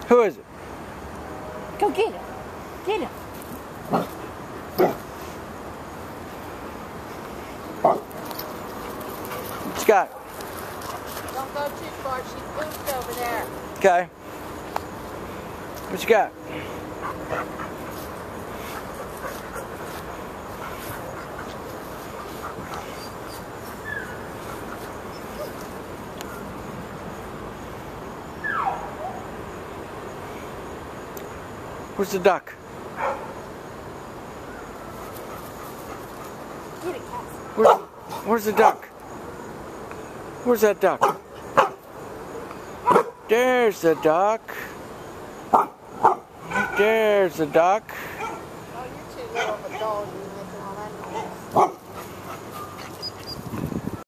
Who is it? Go get him. Get him. What you got? Don't go too far. She's pooped over there. Okay. What you got? Where's the duck? Get it, Cass. Where's the duck? Where's that duck? There's the duck. There's the duck. Oh, you're too little of a dog.